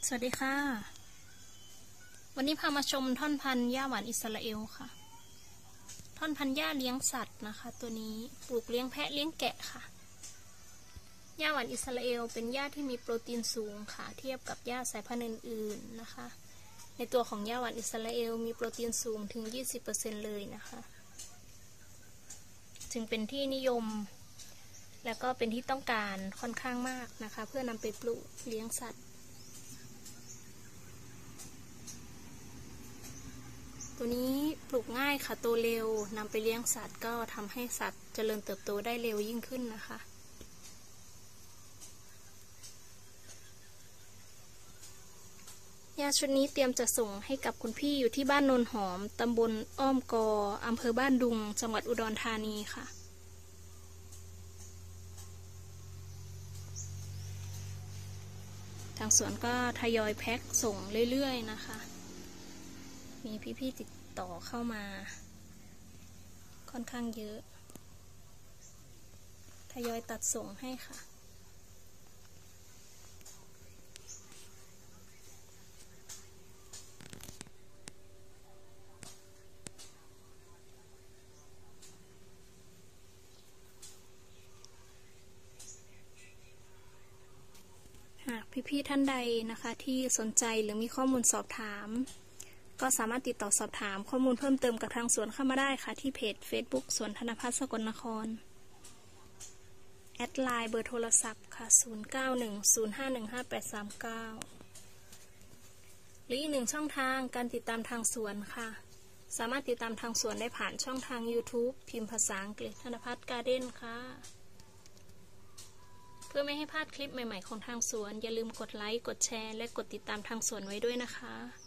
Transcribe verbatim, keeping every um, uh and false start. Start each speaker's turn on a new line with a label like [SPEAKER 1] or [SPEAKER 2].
[SPEAKER 1] สวัสดีค่ะวันนี้พามาชมท่อนพันธุ์หญ้าหวานอิสราเอลค่ะท่อนพันธุ์หญ้าเลี้ยงสัตว์นะคะตัวนี้ปลูกเลี้ยงแพะเลี้ยงแกะค่ะหญ้าหวานอิสราเอลเป็นหญ้าที่มีโปรตีนสูงค่ะเทียบกับหญ้าสายพันธุ์อื่นๆนะคะในตัวของหญ้าหวานอิสราเอลมีโปรตีนสูงถึง ยี่สิบเปอร์เซ็นต์ เลยนะคะจึงเป็นที่นิยมและก็เป็นที่ต้องการค่อนข้างมากนะคะเพื่อนำไปปลูกเลี้ยงสัตว์ตัวนี้ปลูกง่ายค่ะโตเร็วนำไปเลี้ยงสัตว์ก็ทำให้สัตว์เจริญเติบโตได้เร็วยิ่งขึ้นนะคะยาชุดนี้เตรียมจะส่งให้กับคุณพี่อยู่ที่บ้านโนนหอมตำบลอ้อมกออำเภอบ้านดุงจังหวัดอุดรธานีค่ะทางสวนก็ทยอยแพ็คส่งเรื่อยๆนะคะมีพี่ๆติดต่อเข้ามาค่อนข้างเยอะทยอยตัดส่งให้ค่ะหากพี่ๆท่านใดนะคะที่สนใจหรือมีข้อมูลสอบถามก็สามารถติดต่อสอบถามข้อมูลเพิ่มเติมกับทางสวนเข้ามาได้ค่ะที่เพจ Facebook สวนธนพัฒน์สกลนครแอดไลน์เบอร์โทรศัพท์ค่ะศูนย์ เก้า หนึ่ง ศูนย์ ห้า หนึ่ง ห้า แปด สาม เก้าหรืออีกหนึ่งช่องทางการติดตามทางสวนค่ะสามารถติดตามทางสวนได้ผ่านช่องทาง YouTube พิมพ์ภาษาอังกฤษธนพัฒน์การ์เด้นค่ะเพื่อไม่ให้พลาดคลิปใหม่ๆของทางสวนอย่าลืมกดไลค์กดแชร์และกดติดตามทางสวนไว้ด้วยนะคะ